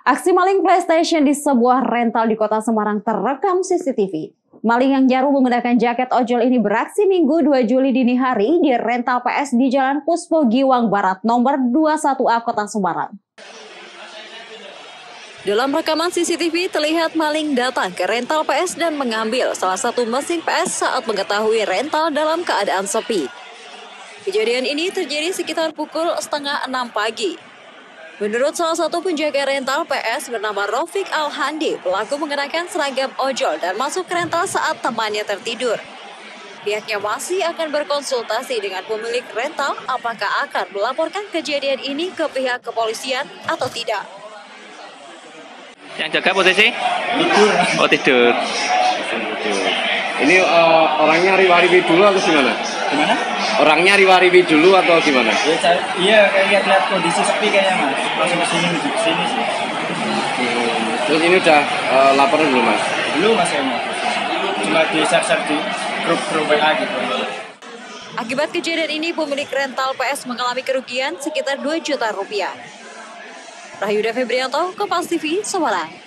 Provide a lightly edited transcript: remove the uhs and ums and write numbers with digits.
Aksi maling PlayStation di sebuah rental di kota Semarang terekam CCTV. Maling yang jaru menggunakan jaket ojol ini beraksi Minggu 2 Juli dini hari di rental PS di Jalan Puspo Giwang Barat nomor 21A Kota Semarang. Dalam rekaman CCTV terlihat maling datang ke rental PS dan mengambil salah satu mesin PS saat mengetahui rental dalam keadaan sepi. Kejadian ini terjadi sekitar pukul 5:30 pagi. Menurut salah satu penjaga rental PS bernama Rofik Al-Handi, pelaku mengenakan seragam ojol dan masuk ke rental saat temannya tertidur. Pihaknya masih akan berkonsultasi dengan pemilik rental apakah akan melaporkan kejadian ini ke pihak kepolisian atau tidak. Yang jaga posisi? Tidur. Oh, tidur. Ini orangnya riwa-riwi dulu atau gimana? Gimana? Orangnya riwa-riwi dulu atau gimana? Iya, kayak lihat kondisi sepi kayaknya mas. Langsung kesini menuju kesini sih. Terus ini udah laporan belum mas? Belum mas kayaknya. Cuma di share di grup WA gitu. Akibat kejadian ini, pemilik rental PS mengalami kerugian sekitar 2 juta rupiah. Rahyuda Febrianto, Kompas TV, Semarang.